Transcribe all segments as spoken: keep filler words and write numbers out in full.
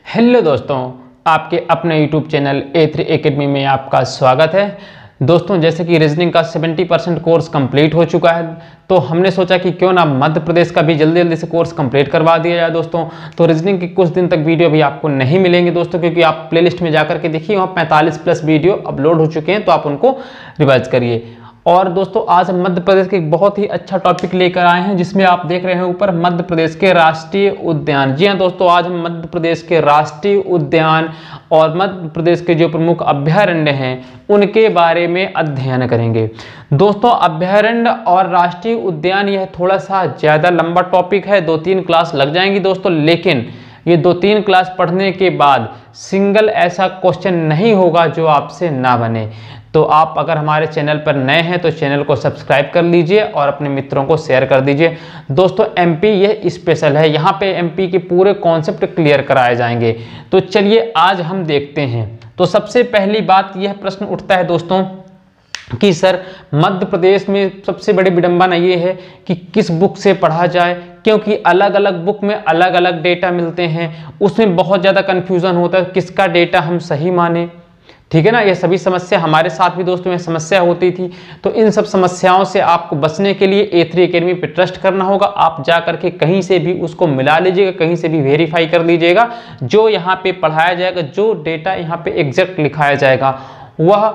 Hello दोस्तों, आपके अपने YouTube channel A three academy में आपका स्वागत है। दोस्तों, जैसे कि रीजनिंग का सत्तर परसेंट कोर्स कंप्लीट हो चुका है, तो हमने सोचा कि क्यों ना मध्य प्रदेश का भी जल्दी जल्दी से कोर्स कंप्लीट करवा दिया जाए। दोस्तों, तो रीजनिंग के कुछ दिन तक वीडियो भी आपको नहीं मिलेंगे दोस्तों, क्योंकि आप प्लेलिस्ट में जाकर के देखिए, वहाँ पैंतालीस प्लस वीडियो अपलोड हो चुके हैं, तो आप उनको रिवाइज करिए। और दोस्तों, आज हम मध्य प्रदेश के एक बहुत ही अच्छा टॉपिक लेकर आए हैं, जिसमें आप देख रहे हैं ऊपर मध्य प्रदेश के राष्ट्रीय उद्यान। जी हाँ दोस्तों, आज हम मध्य प्रदेश के राष्ट्रीय उद्यान और मध्य प्रदेश के जो प्रमुख अभयारण्य हैं उनके बारे में अध्ययन करेंगे। दोस्तों, अभयारण्य और राष्ट्रीय उद्यान यह थोड़ा सा ज़्यादा लंबा टॉपिक है, दो तीन क्लास लग जाएंगी दोस्तों, लेकिन ये दो तीन क्लास पढ़ने के बाद सिंगल ऐसा क्वेश्चन नहीं होगा जो आपसे ना बने। तो आप अगर हमारे चैनल पर नए हैं तो चैनल को सब्सक्राइब कर लीजिए और अपने मित्रों को शेयर कर दीजिए। दोस्तों, एमपी यह स्पेशल है, यहाँ पे एमपी के पूरे कॉन्सेप्ट क्लियर कराए जाएंगे। तो चलिए आज हम देखते हैं। तो सबसे पहली बात यह प्रश्न उठता है दोस्तों कि सर मध्य प्रदेश में सबसे बड़ी विडंबना ये है कि किस बुक से पढ़ा जाए, क्योंकि अलग अलग बुक में अलग अलग डेटा मिलते हैं, उसमें बहुत ज़्यादा कन्फ्यूज़न होता है किसका डेटा हम सही माने। ठीक है ना, ये सभी समस्या हमारे साथ भी दोस्तों में समस्या होती थी। तो इन सब समस्याओं से आपको बचने के लिए ए थ्री एकेडमी पे ट्रस्ट करना होगा। आप जा करके कहीं से भी उसको मिला लीजिएगा, कहीं से भी वेरीफाई कर लीजिएगा। जो यहाँ पे पढ़ाया जाएगा, जो डेटा यहाँ पे एग्जैक्ट लिखाया जाएगा, वह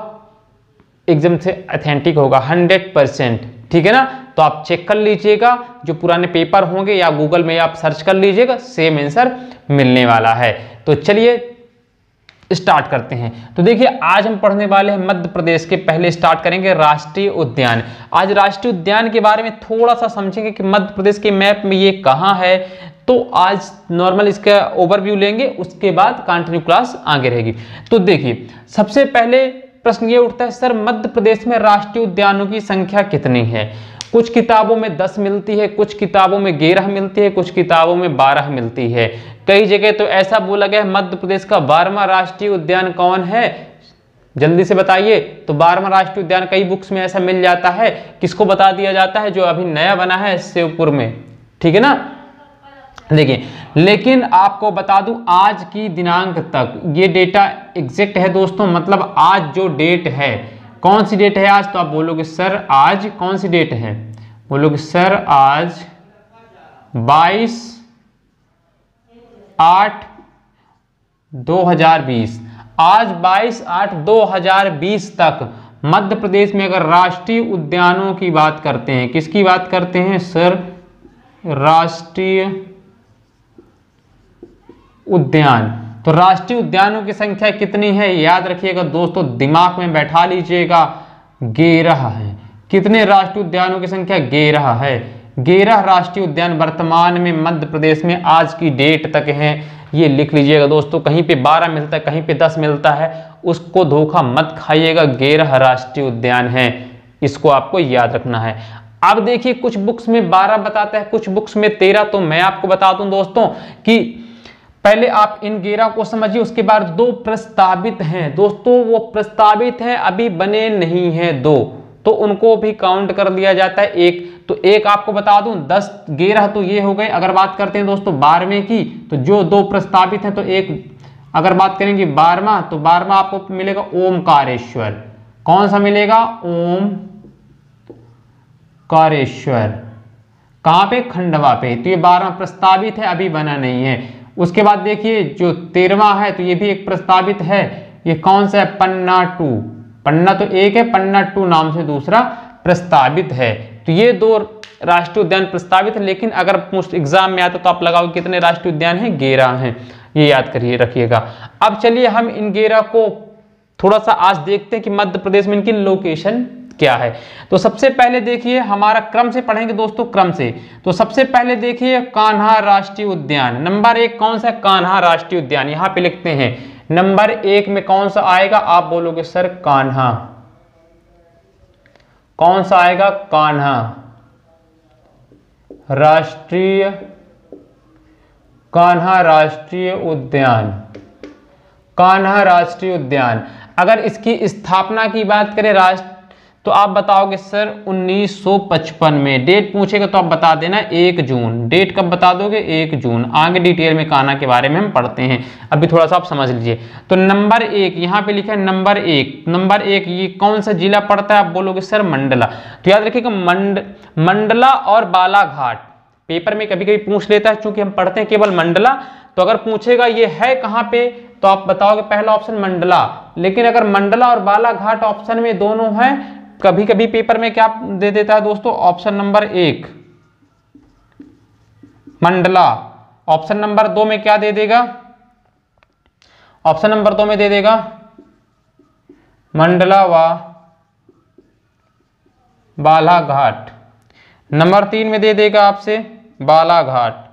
एकदम से ऑथेंटिक होगा, हंड्रेड परसेंट। ठीक है ना, तो आप चेक कर लीजिएगा, जो पुराने पेपर होंगे या गूगल में आप सर्च कर लीजिएगा, सेम आंसर मिलने वाला है। तो चलिए स्टार्ट करते हैं। तो देखिए, आज हम पढ़ने वाले हैं मध्य प्रदेश के, पहले स्टार्ट करेंगे राष्ट्रीय उद्यान। आज राष्ट्रीय उद्यान के बारे में थोड़ा सा समझेंगे कि मध्य प्रदेश के मैप में ये कहाँ है। तो आज नॉर्मल इसका ओवरव्यू लेंगे, उसके बाद कंटिन्यू क्लास आगे रहेगी। तो देखिए, सबसे पहले प्रश्न ये उठता है, सर मध्य प्रदेश में राष्ट्रीय उद्यानों की संख्या कितनी है। कुछ किताबों में दस मिलती है, कुछ किताबों में ग्यारह मिलती है, कुछ किताबों में बारह मिलती है। कई जगह तो ऐसा बोला गया है मध्य प्रदेश का बारहवां राष्ट्रीय उद्यान कौन है, जल्दी से बताइए। तो बारहवां राष्ट्रीय उद्यान कई बुक्स में ऐसा मिल जाता है, किसको बता दिया जाता है, जो अभी नया बना है शिवपुर में। ठीक है ना, देखिए, लेकिन आपको बता दूं आज की दिनांक तक ये डेटा एग्जैक्ट है दोस्तों, मतलब आज जो डेट है, कौन सी डेट है आज, तो आप बोलोगे सर आज कौन सी डेट है, बोलोगे सर आज बाईस आठ दो हजार बीस। आज बाईस आठ दो हजार बीस तक मध्य प्रदेश में अगर राष्ट्रीय उद्यानों की बात करते हैं, किसकी बात करते हैं सर, राष्ट्रीय उद्यान। तो राष्ट्रीय उद्यानों की संख्या कितनी है, याद रखिएगा दोस्तों, दिमाग में बैठा लीजिएगा, ग्यारह है। कितने राष्ट्रीय उद्यानों की संख्या, ग्यारह है। ग्यारह राष्ट्रीय उद्यान वर्तमान में मध्य प्रदेश में आज की डेट तक हैं, ये लिख लीजिएगा दोस्तों। कहीं पे बारह मिलता है, कहीं पे दस मिलता है, उसको धोखा मत खाइएगा, ग्यारह राष्ट्रीय उद्यान हैं, इसको आपको याद रखना है। अब देखिए, कुछ बुक्स में बारह बताता है, कुछ बुक्स में तेरह। तो मैं आपको बता दूं दोस्तों कि पहले आप इन ग्यारह को समझिए, उसके बाद दो प्रस्तावित हैं दोस्तों, वो प्रस्तावित हैं, अभी बने नहीं हैं दो, तो उनको भी काउंट कर लिया जाता है एक। तो एक आपको बता दूं, दस ग्यारह तो ये हो गए। अगर बात करते हैं दोस्तों बारहवें की, तो जो दो प्रस्तावित हैं, तो एक अगर बात करेंगे बारहवां, तो बारहवां आपको मिलेगा ओमकारेश्वर। कौन सा मिलेगा, ओमकारेश्वर। कहां पे, खंडवा पे। तो ये बारहवां प्रस्तावित है, अभी बना नहीं है। उसके बाद देखिए, जो तेरहवां है, तो ये भी एक प्रस्तावित है, ये कौन सा है, पन्ना टू। पन्ना तो एक है, पन्ना टू नाम से दूसरा प्रस्तावित है। तो ये दो राष्ट्रीय उद्यान प्रस्तावित है, लेकिन अगर पोस्ट एग्जाम में आता तो आप लगाओ कितने राष्ट्रीय उद्यान हैं, ग्यारह हैं, ये याद करिए रखिएगा। अब चलिए हम इन ग्यारह को थोड़ा सा आज देखते हैं कि मध्य प्रदेश में इनकी लोकेशन क्या है। तो सबसे पहले देखिए, हमारा क्रम से पढ़ेंगे दोस्तों, क्रम से। तो सबसे पहले देखिए कान्हा राष्ट्रीय उद्यान, नंबर एक कौन सा, कान्हा राष्ट्रीय उद्यान। यहां पे लिखते हैं नंबर एक में कौन सा आएगा, आप बोलोगे सर कान्हा। कौन सा आएगा, कान्हा राष्ट्रीय, कान्हा राष्ट्रीय उद्यान, कान्हा राष्ट्रीय उद्यान। अगर इसकी स्थापना की बात करें राष्ट्र तो आप बताओगे सर उन्नीस सौ पचपन में। डेट पूछेगा तो आप बता देना एक जून। डेट कब बता दोगे? एक जून। आगे डिटेल में कान्हा के बारे में हम पढ़ते हैं, अभी थोड़ा सा आप समझ लीजिए। तो नंबर एक यहाँ पे लिखा है नंबर एक। नंबर एक ये कौन सा जिला पड़ता है? आप बोलोगे सर मंडला। तो याद रखिएगा मंड मंडला और बालाघाट पेपर में कभी कभी पूछ लेता है, चूंकि हम पढ़ते हैं केवल मंडला। तो अगर पूछेगा ये है कहाँ पे, तो आप बताओगे पहला ऑप्शन मंडला। लेकिन अगर मंडला और बालाघाट ऑप्शन में दोनों है, कभी कभी पेपर में क्या दे देता है दोस्तों? ऑप्शन नंबर एक मंडला। ऑप्शन नंबर दो में क्या दे देगा? ऑप्शन नंबर दो में दे देगा मंडला व बालाघाट। नंबर तीन में दे देगा आपसे बालाघाट।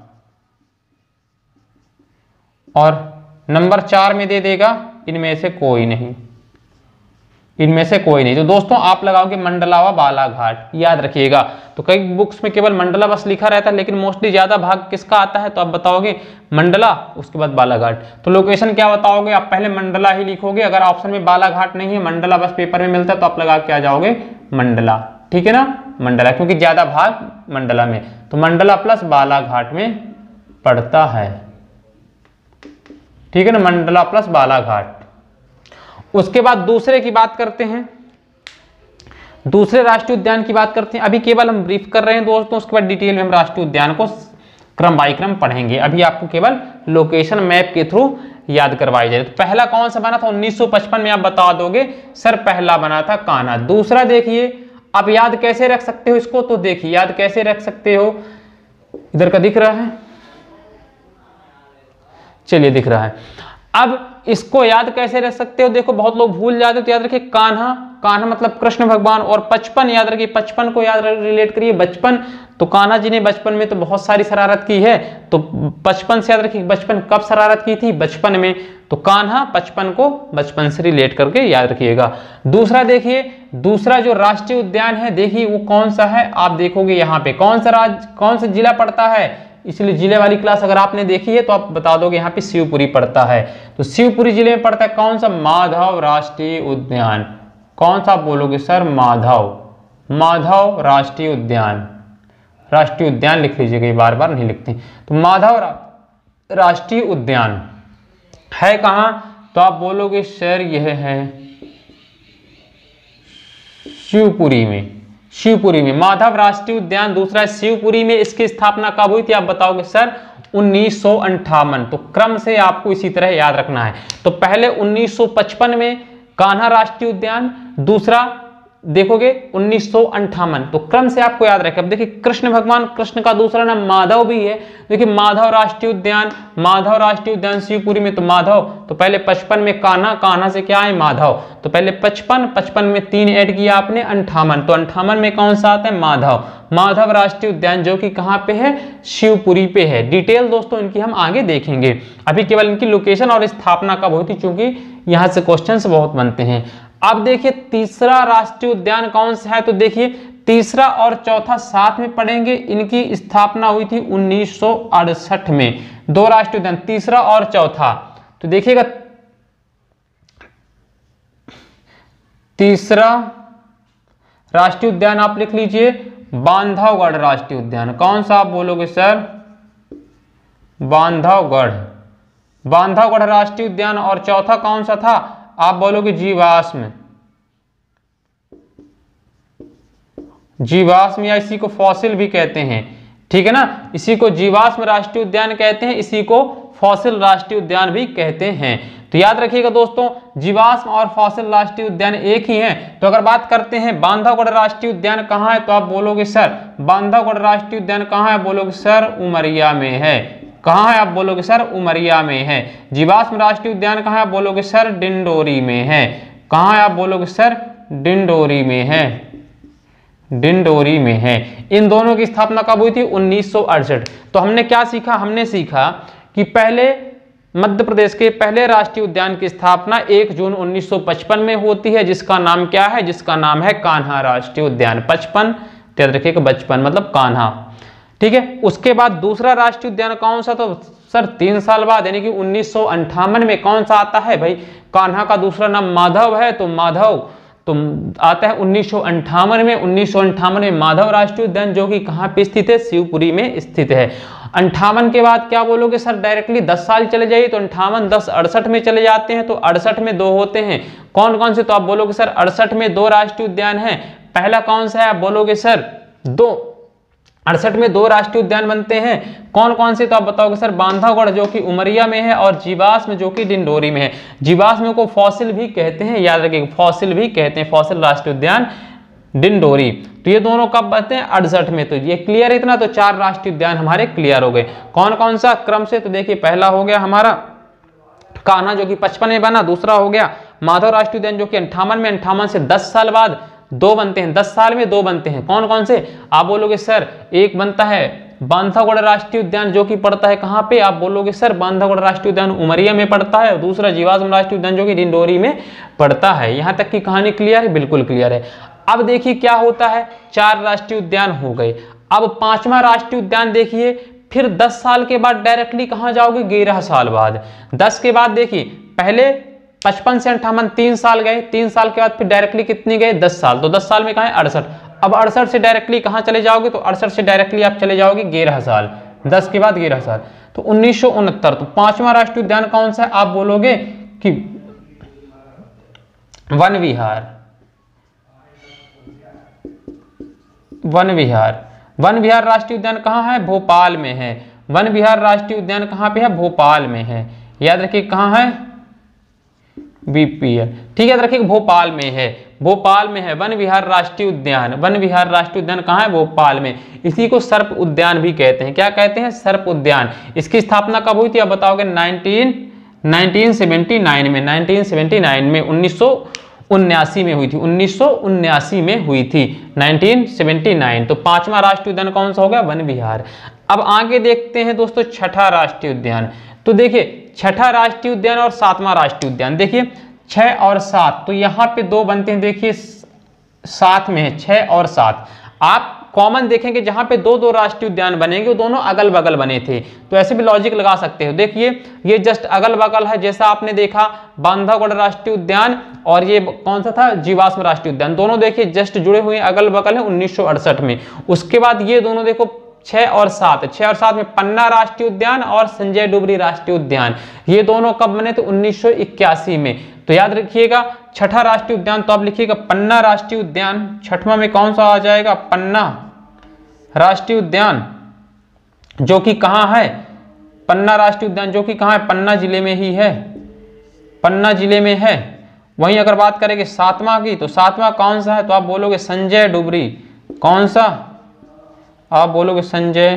और नंबर चार में दे देगा इनमें से कोई नहीं, इनमें से कोई नहीं। तो दोस्तों आप लगाओगे मंडला व बालाघाट, याद रखिएगा। तो कई बुक्स में केवल मंडला बस लिखा रहता है, लेकिन मोस्टली ज्यादा भाग किसका आता है? तो आप बताओगे मंडला, उसके बाद बालाघाट। तो लोकेशन क्या बताओगे? आप पहले मंडला ही लिखोगे। अगर ऑप्शन में बालाघाट नहीं है, मंडला बस पेपर में मिलता है, तो आप लगा के आ जाओगे मंडला। ठीक है ना, मंडला, क्योंकि ज्यादा भाग मंडला में। तो मंडला प्लस बालाघाट में पड़ता है। ठीक है ना, मंडला प्लस बालाघाट। उसके बाद दूसरे की बात करते हैं, दूसरे राष्ट्रीय उद्यान की बात करते हैं। अभी केवल हम ब्रीफ कर रहे हैं दोस्तों, उसके बाद डिटेल में हम राष्ट्रीय उद्यान को क्रम बाय क्रम पढ़ेंगे। अभी आपको केवल लोकेशन मैप के थ्रू याद करवाई जाए। तो पहला कौन सा बना था? उन्नीस सौ पचपन में आप बता दोगे सर पहला बना था कान्हा। दूसरा देखिए, आप याद कैसे रख सकते हो इसको? तो देखिए याद कैसे रख सकते हो, इधर का दिख रहा है, चलिए दिख रहा है। अब इसको याद कैसे रख सकते हो? देखो बहुत लोग भूल जाते हो, तो याद रखिए कान्हा, कान्हा मतलब कृष्ण भगवान। और पचपन याद रखिए, पचपन को याद रिलेट करिए बचपन। तो कान्हा जी ने बचपन में तो बहुत सारी शरारत की है, तो बचपन से याद रखिए बचपन कब शरारत की थी? बचपन में। तो कान्हा पचपन को बचपन से रिलेट करके याद रखिएगा। दूसरा देखिए, दूसरा जो राष्ट्रीय उद्यान है देखिए वो कौन सा है? आप देखोगे यहाँ पे कौन सा राज्य, कौन सा जिला पड़ता है? इसलिए जिले वाली क्लास अगर आपने देखी है तो आप बता दोगे यहाँ पे शिवपुरी पड़ता है। तो शिवपुरी जिले में पड़ता है कौन सा? माधव राष्ट्रीय उद्यान। कौन सा बोलोगे सर? माधव, माधव राष्ट्रीय उद्यान। राष्ट्रीय उद्यान लिख लीजिएगा, बार बार नहीं लिखते। तो माधव रा, राष्ट्रीय उद्यान है कहां? तो आप बोलोगे सर यह है शिवपुरी में। शिवपुरी में माधव राष्ट्रीय उद्यान दूसरा है शिवपुरी में। इसकी स्थापना कब हुई थी? आप बताओगे सर उन्नीस सौ अंठावन। तो क्रम से आपको इसी तरह याद रखना है। तो पहले उन्नीस सौ पचपन में कान्हा राष्ट्रीय उद्यान, दूसरा देखोगे उन्नीस सौ अंठावन। तो क्रम से आपको याद रखें। अब देखिए कृष्ण भगवान, कृष्ण का दूसरा नाम माधव भी है। देखिए माधव राष्ट्रीय उद्यान, माधव राष्ट्रीय उद्यान शिवपुरी में। तो माधव, तो पहले पचपन में कान्हा, कान्हा से क्या है? माधव। तो पहले पचपन, पचपन में तीन ऐड किया आपने, अंठावन। तो अंठावन में कौन सा आता है? माधव, माधव राष्ट्रीय उद्यान, जो कि कहाँ पे है? शिवपुरी पे है। डिटेल दोस्तों इनकी हम आगे देखेंगे। अभी केवल इनकी लोकेशन और स्थापना कब हुई थी, चूंकि यहाँ से क्वेश्चन बहुत बनते हैं। अब देखिए तीसरा राष्ट्रीय उद्यान कौन सा है? तो देखिए तीसरा और चौथा साथ में पढ़ेंगे। इनकी स्थापना हुई थी उन्नीस सौ अड़सठ में। दो राष्ट्रीय उद्यान, तीसरा और चौथा। तो देखिएगा तीसरा राष्ट्रीय उद्यान आप लिख लीजिए बांधवगढ़ राष्ट्रीय उद्यान। कौन सा आप बोलोगे सर? बांधवगढ़, बांधवगढ़ राष्ट्रीय उद्यान। और चौथा कौन सा था? आप बोलोगे जीवाश्म, जीवाश्म या इसी को फॉसिल भी कहते हैं। ठीक है ना, इसी को जीवाश्म राष्ट्रीय उद्यान कहते हैं, इसी को फॉसिल राष्ट्रीय उद्यान भी कहते हैं। तो याद रखिएगा दोस्तों जीवाश्म और फॉसिल राष्ट्रीय उद्यान एक ही हैं। तो अगर बात करते हैं बांधवगढ़ राष्ट्रीय उद्यान कहाँ है, तो आप बोलोगे सर बांधवगढ़ राष्ट्रीय उद्यान कहाँ है? बोलोगे सर उमरिया में है। कहाँ है? आप बोलोगे सर उमरिया में है। जीवाश्म राष्ट्रीय उद्यान कहाँ है? आप बोलोगे सर डिंडोरी में है। कहाँ है? आप बोलोगे सर डिंडोरी में है, डिंडोरी में है। इन दोनों की स्थापना कब हुई थी? उन्नीस सौ अड़सठ। तो हमने क्या सीखा? हमने सीखा कि पहले मध्य प्रदेश के पहले राष्ट्रीय उद्यान की स्थापना एक जून उन्नीस सौ पचपन में होती है, जिसका नाम क्या है? जिसका नाम है कान्हा राष्ट्रीय उद्यान। पचपन, याद रखिएगा बचपन मतलब कान्हा। ठीक है, उसके बाद दूसरा राष्ट्रीय उद्यान कौन सा? तो सर तीन साल बाद यानी कि उन्नीस सौ अंठावन में कौन सा आता है भाई? कान्हा का दूसरा नाम माधव है, तो माधव। तो आता है उन्नीस सौ अंठावन में। उन्नीस सौ अंठावन में माधव राष्ट्रीय उद्यान जो कि कहाँ पे स्थित है, शिवपुरी में स्थित है। अंठावन के बाद क्या बोलोगे सर, डायरेक्टली दस साल चले जाइए तो अंठावन दस अड़सठ में चले जाते हैं, तो अड़सठ में दो होते हैं। कौन कौन से, तो आप बोलोगे सर अड़सठ में दो राष्ट्रीय उद्यान है। पहला कौन सा है, आप बोलोगे सर दो, अड़सठ में दो राष्ट्रीय उद्यान बनते हैं। कौन कौन से, तो आप बताओगे सर बांधवगढ़ जो कि उमरिया में है और जीवाश्म जो कि डिंडोरी में है। जीवाश्म को फॉसिल भी कहते हैं, याद रखिए फॉसिल भी कहते हैं, फॉसिल राष्ट्रीय उद्यान डिंडोरी। तो ये दोनों कब बनते हैं, अड़सठ में। तो ये क्लियर है इतना, तो चार राष्ट्रीय उद्यान हमारे क्लियर हो गए। कौन कौन सा क्रम से, तो देखिए पहला हो गया हमारा कान्हा जो कि पचपन में बना, दूसरा हो गया माधव राष्ट्रीय उद्यान जो कि अंठावन में, अंठावन से दस साल बाद दो बनते हैं, दस साल में दो बनते हैं। कौन कौन से, आप बोलोगे सर एक बनता है बांधवगढ़ राष्ट्रीय उद्यान जो कि पड़ता है कहाँ पे, आप बोलोगे सर बांधवगढ़ राष्ट्रीय उद्यान उमरिया में पड़ता है, और दूसरा जीवाश्म राष्ट्रीय उद्यान जो कि डिंडोरी में पड़ता है। यहाँ तक की कहानी क्लियर है, बिल्कुल क्लियर है। अब देखिए क्या होता है, चार राष्ट्रीय उद्यान हो गए। अब पांचवा राष्ट्रीय उद्यान देखिए, फिर दस साल के बाद डायरेक्टली कहाँ जाओगे, ग्यारह साल बाद। दस के बाद देखिए पहले पचपन से अंठावन तीन साल गए, तीन साल के बाद फिर डायरेक्टली कितनी गए, दस साल, तो दस साल में कहाँ है अड़सठ। अब अड़सठ से डायरेक्टली कहाँ चले जाओगे, तो अड़सठ से डायरेक्टली आप चले जाओगे ग्यारह साल, दस के बाद ग्यारह साल, तो उन्नीस सौ उनहत्तर। तो पांचवा राष्ट्रीय उद्यान कौन सा है, आप बोलोगे कि वन विहार, वन विहार। वन विहार राष्ट्रीय उद्यान कहाँ है, भोपाल में है। वन विहार राष्ट्रीय उद्यान कहाँ पे है, भोपाल में है। याद रखिए कहाँ है, बीपीएल, ठीक है, याद रखिए भोपाल में है, भोपाल में है वन विहार राष्ट्रीय उद्यान। वन विहार राष्ट्रीय उद्यान कहाँ है, भोपाल में। इसी को सर्प उद्यान भी कहते हैं। क्या कहते हैं, सर्प उद्यान। इसकी स्थापना कब हुई थी, आप बताओगे नाइनटीन नाइनटीन सेवेंटी नाइन में, नाइनटीन सेवेंटी नाइन में, उन्नीस सौ उन्यासी में हुई थी, उन्नीस सौ उन्यासी में हुई थी, नाइनटीन सेवेंटी नाइन। तो पांचवा राष्ट्रीय उद्यान कौन सा हो गया, वन विहार। अब आगे देखते हैं दोस्तों छठा राष्ट्रीय उद्यान। तो देखिए छठा राष्ट्रीय उद्यान और सातवां राष्ट्रीय उद्यान, देखिए छह और सात, तो यहाँ पे दो बनते हैं, देखिए साथ में है छह और सात। आप कॉमन देखेंगे जहां पे दो दो राष्ट्रीय उद्यान बनेंगे वो दोनों अगल बगल बने थे, तो ऐसे भी लॉजिक लगा सकते हो। देखिए ये जस्ट अगल बगल है, जैसा आपने देखा बांधवगढ़ राष्ट्रीय उद्यान और ये कौन सा था, जीवाश्म राष्ट्रीय उद्यान, दोनों देखिए जस्ट जुड़े हुए अगल बगल है उन्नीस सौ अड़सठ में। उसके बाद ये दोनों देखो छह और सात, छह और सात में पन्ना राष्ट्रीय उद्यान और संजय डुबरी राष्ट्रीय उद्यान, ये दोनों कब बने थे, उन्नीस सौ इक्यासी में। तो याद रखिएगा छठा राष्ट्रीय उद्यान, तो आप लिखिएगा पन्ना राष्ट्रीय उद्यान। छठवां में कौन सा आ जाएगा, पन्ना राष्ट्रीय उद्यान जो कि कहां है, पन्ना राष्ट्रीय उद्यान जो कि कहां है, पन्ना जिले में ही है, पन्ना जिले में है। वहीं अगर बात करेंगे सातवां की, तो सातवां कौन सा है, तो आप बोलोगे संजय डुबरी। कौन सा, आप बोलोगे संजय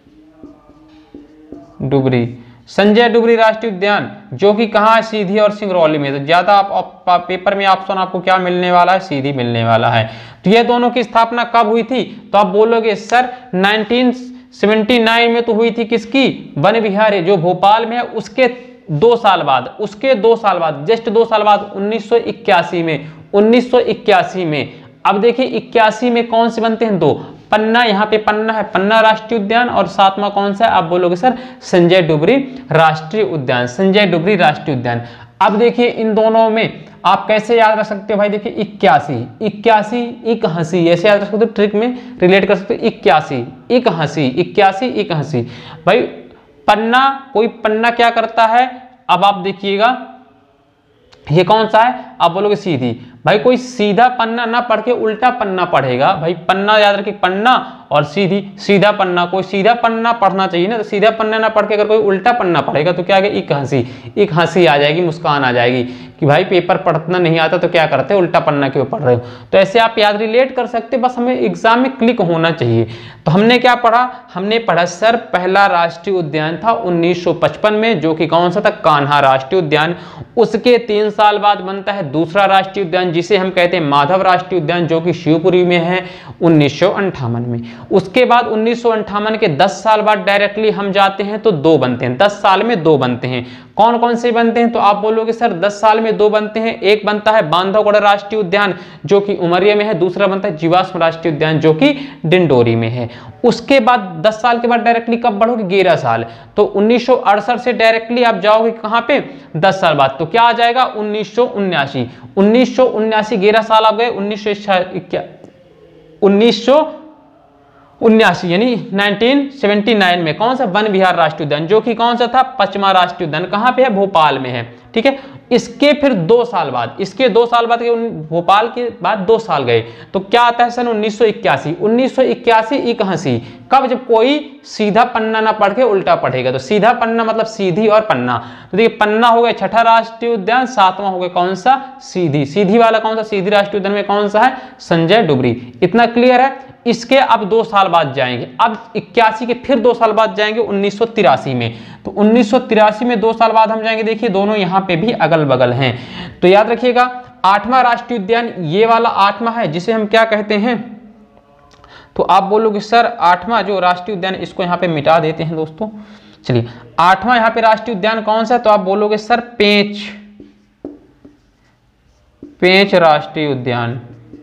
डुबरी, संजय डुबरी राष्ट्रीय उद्यान जो कि कहाँ है, सीधी और सिंगरौली में। तो ज्यादा आप, आप, आप पेपर में ऑप्शन आपको क्या मिलने वाला है, सीधी मिलने वाला है। तो ये दोनों की स्थापना कब हुई थी, तो आप बोलोगे सर नाइनटीन सेवेंटी नाइन में तो हुई थी, किसकी, वन विहार जो भोपाल में है, उसके दो साल बाद, उसके दो साल बाद, जस्ट दो साल बाद उन्नीस सौ इक्यासी में, उन्नीस सौ इक्यासी में। अब देखिए इक्यासी में कौन से बनते हैं, दो, पन्ना, यहाँ पे पन्ना है, पन्ना राष्ट्रीय उद्यान, और सातवां कौन सा है, आप बोलोगे सर संजय डुबरी राष्ट्रीय उद्यान, संजय डुबरी राष्ट्रीय उद्यान। अब देखिए इन दोनों में आप कैसे याद रख सकते हो भाई, देखिए इक्यासी, इक्यासी इक्यासी, ऐसे याद रख सकते हो, ट्रिक में रिलेट कर सकते हो, इक्यासी इक्यासी, इक्यासी इक्यासी। भाई पन्ना, कोई पन्ना क्या करता है, अब आप देखिएगा ये कौन सा है, आप बोलोगे सीधी। भाई कोई सीधा पन्ना ना पढ़ के उल्टा पन्ना पढ़ेगा, भाई पन्ना याद रखिए, पन्ना और सीधी, सीधा पन्ना, कोई सीधा पन्ना पढ़ना चाहिए ना, तो सीधा पन्ना ना पढ़ के अगर कोई उल्टा पन्ना पढ़ेगा तो क्या आ गया, एक हंसी, एक हंसी आ जाएगी, मुस्कान आ जाएगी कि भाई पेपर पढ़ना नहीं आता तो क्या करते, उल्टा पन्ना क्यों पढ़ रहे हो। तो ऐसे आप याद रिलेट कर सकते, बस हमें एग्जाम में क्लिक होना चाहिए। तो हमने क्या पढ़ा, हमने पढ़ा सर पहला राष्ट्रीय उद्यान था उन्नीस सौ पचपन में, जो कि कौन सा था, कान्हा राष्ट्रीय उद्यान। उसके तीन साल बाद बनता है दूसरा राष्ट्रीय उद्यान जिसे हम कहते हैं माधव राष्ट्रीय उद्यान, जो कि शिवपुरी में है उन्नीस सौ अंठावन में। उसके बाद उन्नीस सौ अंठावन के दस साल बाद डायरेक्टली हम जाते हैं तो दो बनते हैं, दस साल में दो बनते हैं। कौन कौन से बनते हैं? तो आप बोलोगे सर दस साल में दो बनते हैं। एक बनता है बांधवगढ़ राष्ट्रीय उद्यान जो कि उमरिया में है, दूसरा बनता है जीवाश्म राष्ट्रीय उद्यान जो कि डिंडोरी में है। उसके बाद दस साल के बाद डायरेक्टली कब बढ़ोगे? ग्यारह साल। तो उन्नीस सौ अड़सठ से डायरेक्टली आप जाओगे कहां पे? दस साल बाद। तो क्या आ जाएगा? उन्नीस सौ उन्यासी। उन्नीस सौ उन्यासी ग्यारह साल आप गए, उन्नीस सौ उन्नीस सौ उन्यासी यानी उन्नीस सौ उन्यासी में कौन सा? वन विहार राष्ट्रीय उद्यान जो कि कौन सा था? पचमा राष्ट्रीय उद्यान। कहां पे है? भोपाल में है। ठीक है। इसके फिर दो साल बाद, इसके दो साल बाद भोपाल के बाद दो साल गए तो क्या आता है? सन उन्नीस सौ इक्यासी। उन्नीस सौ इक्यासी इक्यासी कब? जब कोई सीधा पन्ना ना पढ़ के उल्टा पढ़ेगा। तो सीधा पन्ना मतलब सीधी और पन्ना। तो देखिए पन्ना हो गया छठा राष्ट्रीय उद्यान, सातवां हो गया कौन सा? सीधी। सीधी वाला कौन सा? सीधी राष्ट्रीय उद्यान में कौन सा है? संजय डुबरी। इतना क्लियर है। इसके अब दो साल बाद जाएंगे, अब इक्यासी के फिर दो साल बाद जाएंगे उन्नीस सौ तिरासी में। तो उन्नीस सौ तिरासी में दो साल बाद हम जाएंगे। देखिए दोनों यहाँ पे भी अगल बगल हैं। तो याद रखिएगा आठवां राष्ट्रीय उद्यान ये वाला आठवां है जिसे हम क्या कहते हैं? तो आप बोलोगे सर आठवां जो राष्ट्रीय उद्यान, इसको यहाँ पे मिटा देते हैं दोस्तों। चलिए आठवां यहाँ पे राष्ट्रीय उद्यान कौन सा है? तो आप बोलोगे सर पेंच, पेंच राष्ट्रीय उद्यान,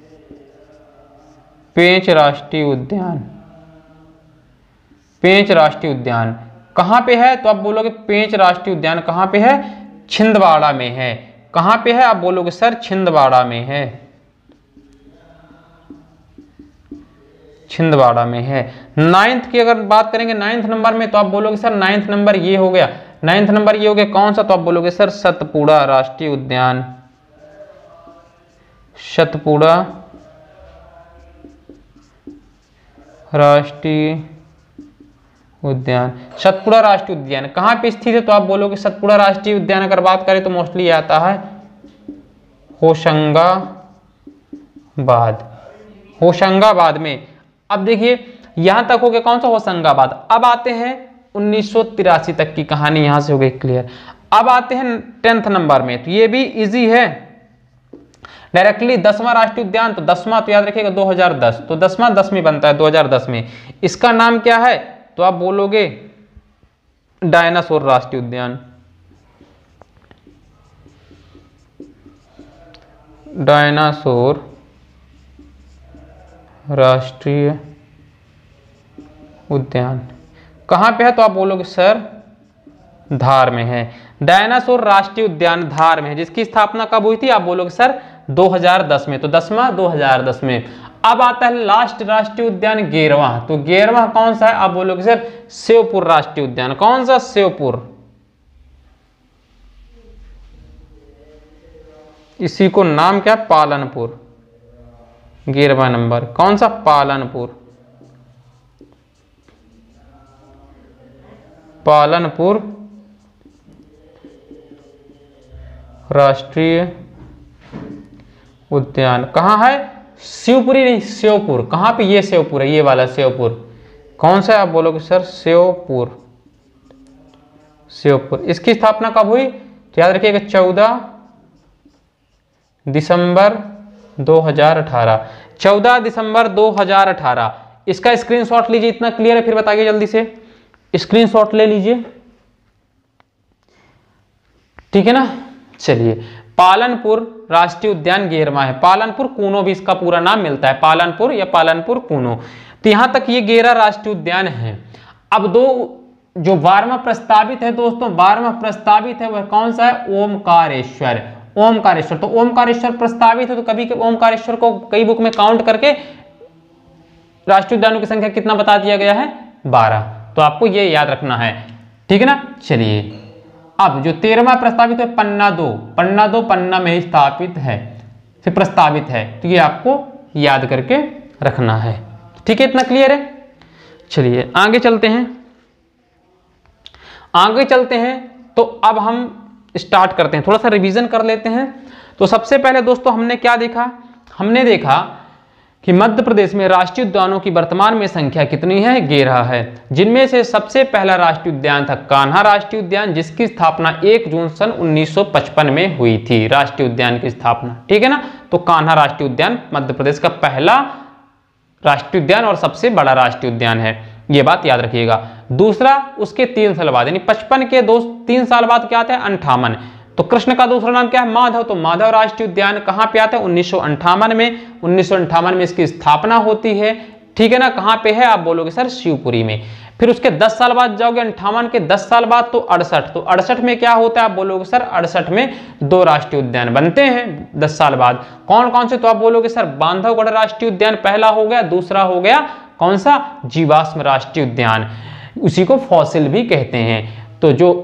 पेंच राष्ट्रीय उद्यान, पेंच राष्ट्रीय उद्यान कहां पे है? तो आप बोलोगे पेंच राष्ट्रीय उद्यान कहां पे है? छिंदवाड़ा में है। कहां पे है? आप बोलोगे सर छिंदवाड़ा में है, छिंदवाड़ा में है। नाइन्थ की अगर बात करेंगे नाइन्थ नंबर में तो आप बोलोगे सर नाइन्थ नंबर ये हो गया, नाइन्थ नंबर ये हो गया कौन सा? तो आप बोलोगे सर सतपुड़ा राष्ट्रीय उद्यान, सतपुड़ा राष्ट्रीय उद्यान। सतपुड़ा राष्ट्रीय उद्यान कहां पे स्थित है? तो आप बोलोगे सतपुड़ा राष्ट्रीय उद्यान अगर बात करें तो मोस्टली आता है होशंगाबाद, होशंगाबाद में। अब देखिए यहां तक हो गया कौन सा? होशंगाबाद। अब आते हैं उन्नीस सौ तिरासी तक की कहानी यहां से हो गई क्लियर। अब आते हैं टेंथ नंबर में, तो ये भी इजी है डायरेक्टली। दसवां राष्ट्रीय उद्यान, तो दसवां तो याद रखिएगा दो हज़ार दस, तो दसवां दस में बनता है दो हज़ार दस में। इसका नाम क्या है? तो आप बोलोगे डायनासोर राष्ट्रीय उद्यान, डायनासोर राष्ट्रीय उद्यान कहां पे है? तो आप बोलोगे सर धार में है। डायनासोर राष्ट्रीय उद्यान धार में है जिसकी स्थापना कब हुई थी? आप बोलोगे सर दो हज़ार दस में। तो दसवां दो हज़ार दस में। अब आता है लास्ट राष्ट्रीय उद्यान ग्यारहवां। तो ग्यारहवां कौन सा है? आप बोलोगे सर श्योपुर राष्ट्रीय उद्यान। कौन सा? श्योपुर। इसी को नाम क्या? पालनपुर। ग्यारहवां नंबर कौन सा? पालनपुर, पालनपुर राष्ट्रीय उद्यान कहां है? शिवपुरी नहीं, श्योपुर। कहां पे? ये श्योपुर है, ये वाला श्योपुर। कौन सा है? आप बोलोगे सर श्योपुर, श्योपुर। इसकी स्थापना कब हुई? तो याद रखिएगा चौदह दिसंबर दो हज़ार अठारह, चौदह दिसंबर दो हज़ार अठारह। इसका स्क्रीनशॉट लीजिए, इतना क्लियर है फिर बताइए जल्दी से। स्क्रीनशॉट ले लीजिए, ठीक है ना। चलिए पालनपुर राष्ट्रीय उद्यान ग्यारहवां है। पालनपुर कूनो भी इसका पूरा नाम मिलता है, पालनपुर या पालनपुर कूनो। तो यहां तक ये ग्यारह राष्ट्रीय उद्यान है। अब दो जो बारहवां प्रस्तावित है दोस्तों, बारहवां प्रस्तावित है वह कौन सा है? ओमकारेश्वर, ओमकारेश्वर। तो ओमकारेश्वर प्रस्तावित है तो कभी ओमकारेश्वर को कई बुक में काउंट करके राष्ट्रीय उद्यानों की संख्या कितना बता दिया गया है? बारह। तो आपको ये याद रखना है, ठीक है ना। चलिए अब जो तेरहवां प्रस्तावित है पन्ना दो, पन्ना दो पन्ना में ही स्थापित है, फिर प्रस्तावित है, तो ये आपको याद करके रखना है, ठीक है। इतना क्लियर है। चलिए आगे चलते हैं, आगे चलते हैं तो अब हम स्टार्ट करते हैं, थोड़ा सा रिवीजन कर लेते हैं। तो सबसे पहले दोस्तों हमने क्या देखा? हमने देखा कि मध्य प्रदेश में राष्ट्रीय उद्यानों की वर्तमान में संख्या कितनी है? ग्यारह है, जिनमें से सबसे पहला राष्ट्रीय उद्यान था कान्हा राष्ट्रीय उद्यान, जिसकी स्थापना एक जून सन उन्नीस सौ पचपन में हुई थी। राष्ट्रीय उद्यान की स्थापना, ठीक है ना। तो कान्हा राष्ट्रीय उद्यान मध्य प्रदेश का पहला राष्ट्रीय उद्यान और सबसे बड़ा राष्ट्रीय उद्यान है। ये बात याद रखिएगा। दूसरा उसके तीन साल बाद यानी पचपन के दो तीन साल बाद क्या आता है अंठावन। तो कृष्ण का दूसरा नाम क्या है माधव, तो माधव राष्ट्रीय उद्यान कहाँ पे आता है उन्नीस सौ अंठावन में। उन्नीस सौ अंठावन में इसकी स्थापना होती है, ठीक है ना। कहाँ पे है आप बोलोगे सर शिवपुरी में। फिर उसके दस साल बाद जाओगे अंठावन के दस साल बाद तो अड़सठ, तो अड़सठ में क्या होता है आप बोलोगे सर अड़सठ में दो राष्ट्रीय उद्यान बनते हैं दस साल बाद। कौन कौन से, तो आप बोलोगे सर बांधवगढ़ राष्ट्रीय उद्यान पहला हो गया, दूसरा हो गया कौन सा जीवाश्म राष्ट्रीय उद्यान, उसी को फॉसिल भी कहते हैं। तो जो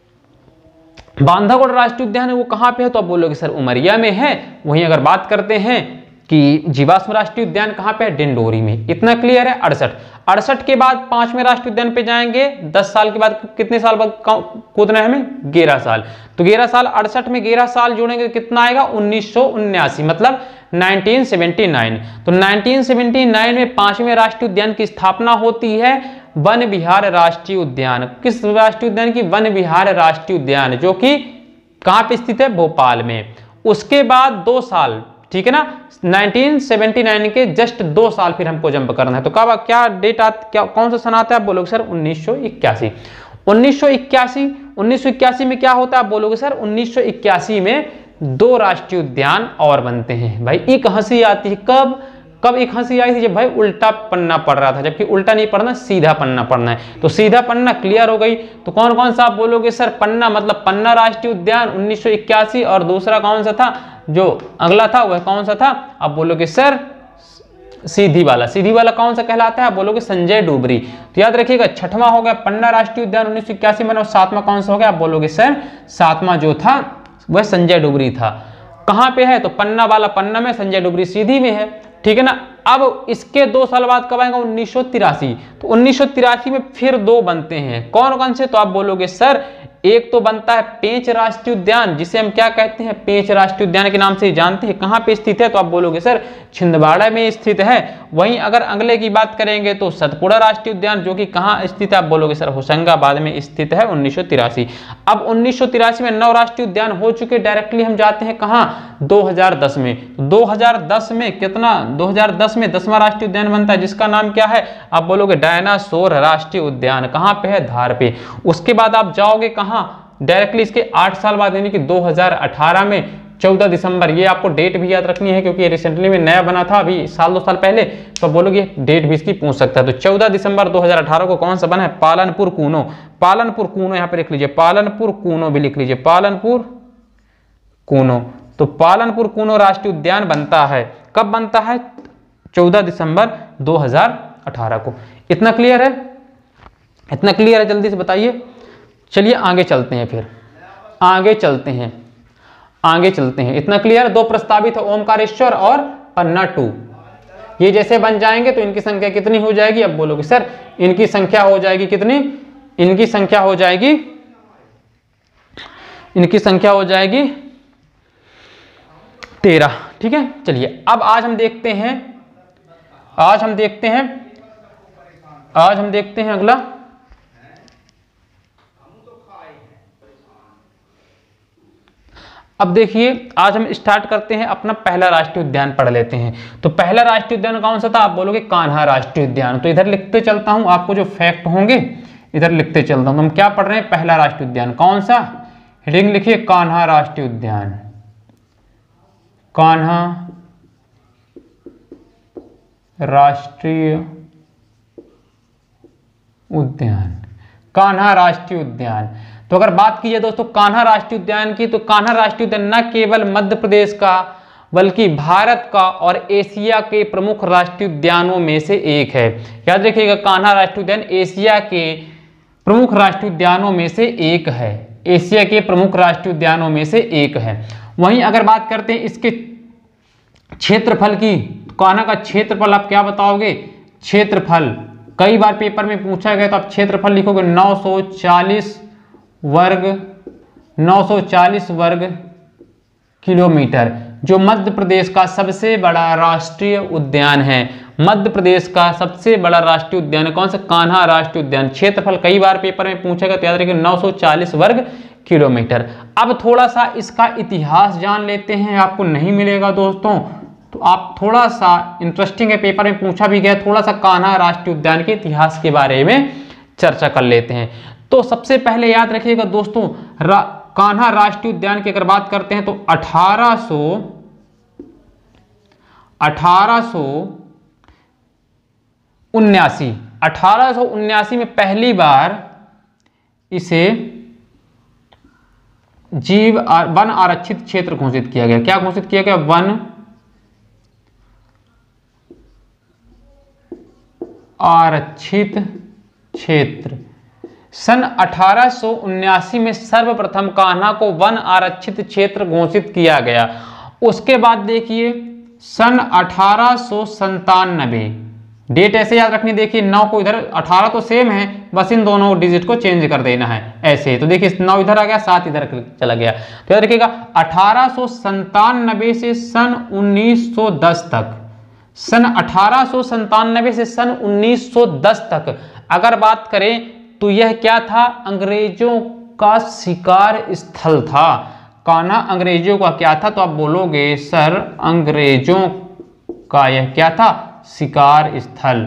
बांधवगढ़ राष्ट्रीय उद्यान है वो कहाँ पे है, तो आप बोलोगे सर उमरिया में है। वहीं अगर बात करते हैं कि जीवाश्म राष्ट्रीय उद्यान कहाँ पे है डिंडोरी में। इतना क्लियर है। अड़सठ अड़सठ के बाद पांचवें राष्ट्रीय उद्यान पे जाएंगे दस साल के बाद, कितने साल बाद कूदना है हमें ग्यारह साल, तो ग्यारह साल अड़सठ में ग्यारह साल जोड़ेंगे कितना आएगा उन्नीस सौ उन्यासी, मतलब उन्नीस सौ उन्यासी। तो उन्नीस सौ उन्यासी में पांचवें राष्ट्रीय उद्यान की स्थापना होती है वन विहार राष्ट्रीय उद्यान। किस राष्ट्रीय उद्यान की, वन विहार राष्ट्रीय उद्यान, जो कि कहां पे स्थित है भोपाल में। उसके बाद दो साल, ठीक है ना, उन्नीस सौ उन्यासी के जस्ट दो साल फिर हमको जंप करना है। तो कब क्या डेट आती, क्या कौन सा सन आता है आप बोलोगे सर उन्नीस सौ इक्यासी। उन्नीस सौ इक्यासी उन्नीस सौ इक्यासी में क्या होता है आप बोलोगे सर उन्नीस सौ इक्यासी में दो राष्ट्रीय उद्यान और बनते हैं। भाई एक हंसी आती है, कब कब एक हंसी आई थी, जब भाई उल्टा पन्ना पढ़ रहा था, जबकि उल्टा नहीं पढ़ना सीधा पन्ना पढ़ना है। तो सीधा पन्ना क्लियर हो गई। तो कौन कौन सा आप बोलोगे सर पन्ना, मतलब पन्ना राष्ट्रीय उद्यान उन्नीस सौ इक्यासी, और दूसरा कौन सा था जो अगला था वह कौन सा था आप बोलोगे सर सीधी वाला। सीधी वाला कौन सा कहलाता है आप बोलोगे संजय डुबरी। तो याद रखिएगा छठवां हो गया पन्ना राष्ट्रीय उद्यान उन्नीस सौ इक्यासी में, और सातवां कौन सा हो गया आप बोलोगे सर सातवां जो था वह संजय डुबरी था। कहां पे है, तो पन्ना वाला पन्ना में, संजय डुबरी सीधी में है, ठीक है ना। अब इसके दो साल बाद कब आएगा उन्नीस सौ तिरासी। तो उन्नीस सौ तिरासी में फिर दो बनते हैं, कौन कौन से, तो आप बोलोगे सर एक तो बनता है पेंच राष्ट्रीय उद्यान, जिसे हम क्या कहते हैं पेंच राष्ट्रीय उद्यान के नाम से जानते हैं। कहां पे स्थित है, तो आप बोलोगे सर छिंदवाड़ा में स्थित है। वहीं अगर अगले की बात करेंगे तो सतपुड़ा राष्ट्रीय उद्यान, जो कि कहां स्थित है आप बोलोगे सर होशंगाबाद में स्थित है उन्नीस सौ तिरासी। अब उन्नीस सौ तिरासी में नौ राष्ट्रीय उद्यान हो चुके। डायरेक्टली हम जाते हैं कहां दो हज़ार दस में। दो हज़ार दस में कितना, दो हज़ार दस में दसवां राष्ट्रीय उद्यान बनता है, जिसका नाम क्या है आप बोलोगे डायनासोर राष्ट्रीय उद्यान। कहां पे है, धार पे। उसके बाद आप जाओगे कहां, डायरेक्टली इसके आठ साल बाद यानी कि दो हज़ार अठारह में चौदह दिसंबर, ये आपको डेट भी याद रखनी है क्योंकि ये रिसेंटली में नया बना था अभी साल दो साल पहले, तो बोलोगे डेट भी इसकी पूछ सकता है। तो चौदह दिसंबर दो हज़ार अठारह को कौन सा बना है, पालनपुर कूनो। पालनपुर कूनो यहाँ पे लिख लीजिए, पालनपुर कूनो भी लिख लीजिए, पालनपुर कूनो। तो पालनपुर कूनो राष्ट्रीय उद्यान बनता है, कब बनता है, चौदह दिसंबर दो हज़ार अठारह को। इतना क्लियर है, इतना क्लियर है, जल्दी से बताइए। चलिए आगे चलते हैं, फिर आगे चलते हैं, आगे चलते हैं। इतना क्लियर, दो प्रस्तावित है ओमकारेश्वर और पन्ना टू। ये जैसे बन जाएंगे तो इनकी संख्या कितनी हो जाएगी, अब बोलोगे सर इनकी संख्या हो जाएगी कितनी, इनकी संख्या हो जाएगी, इनकी संख्या हो जाएगी तेरह। ठीक है, चलिए अब आज हम देखते हैं, आज हम देखते हैं, आज हम देखते हैं अगला। अब देखिए आज हम स्टार्ट करते हैं अपना पहला राष्ट्रीय उद्यान पढ़ लेते हैं। तो पहला राष्ट्रीय उद्यान कौन सा था, आप बोलोगे कान्हा राष्ट्रीय उद्यान। तो इधर लिखते चलता हूं, आपको जो फैक्ट होंगे इधर लिखते चलता हूं। हम क्या पढ़ रहे हैं, पहला राष्ट्रीय उद्यान कौन सा, हेडिंग लिखिए कान्हा राष्ट्रीय उद्यान, कान्हा राष्ट्रीय उद्यान, कान्हा राष्ट्रीय उद्यान। तो अगर बात की जाए दोस्तों कान्हा राष्ट्रीय उद्यान की, तो कान्हा राष्ट्रीय उद्यान न केवल मध्य प्रदेश का बल्कि भारत का और एशिया के प्रमुख राष्ट्रीय उद्यानों में से एक है। याद रखिएगा कान्हा राष्ट्रीय उद्यान एशिया के प्रमुख राष्ट्रीय उद्यानों में से एक है, एशिया के प्रमुख राष्ट्रीय उद्यानों में से एक है। वहीं अगर बात करते हैं इसके क्षेत्रफल की, कान्हा का क्षेत्रफल आप क्या बताओगे, क्षेत्रफल कई बार पेपर में पूछा गया, तो आप क्षेत्रफल लिखोगे नौ सौ चालीस वर्ग नौ सौ चालीस वर्ग किलोमीटर, जो मध्य प्रदेश का सबसे बड़ा राष्ट्रीय उद्यान है। मध्य प्रदेश का सबसे बड़ा राष्ट्रीय उद्यान कौन सा, कान्हा राष्ट्रीय उद्यान। क्षेत्रफल कई बार पेपर में पूछेगा, तो याद रखिए नौ सौ चालीस वर्ग किलोमीटर। अब थोड़ा सा इसका इतिहास जान लेते हैं, आपको नहीं मिलेगा दोस्तों, तो आप थोड़ा सा इंटरेस्टिंग है, पेपर में पूछा भी गया, थोड़ा सा कान्हा राष्ट्रीय उद्यान के इतिहास के बारे में चर्चा कर लेते हैं। तो सबसे पहले याद रखिएगा दोस्तों, रा, कान्हा राष्ट्रीय उद्यान की अगर बात करते हैं तो अठारह सौ अठारह सौ उन्यासी अठारह सौ उन्यासी में पहली बार इसे जीव वन आरक्षित क्षेत्र घोषित किया गया। क्या घोषित किया गया? वन आरक्षित क्षेत्र। सन अठारह सौ उन्यासी में सर्वप्रथम कान्हा को वन आरक्षित क्षेत्र घोषित किया गया। उसके बाद देखिए सन अठारह सौ संतानबे, डेट ऐसे याद रखनी, देखिए नौ को इधर, अठारह तो सेम है, बस इन दोनों डिजिट को चेंज कर देना है ऐसे। तो देखिए नौ इधर आ गया, सात इधर चला गया। तो याद रखिएगा अठारह सौ संतानबे से सन उन्नीस सौ दस तक, सन अठारह सौ संतानबे से सन उन्नीस सौ दस तक अगर बात करें तो यह क्या था? अंग्रेजों का शिकार स्थल था। कान्हा अंग्रेजों का क्या था? तो आप बोलोगे सर अंग्रेजों का यह क्या था? शिकार स्थल,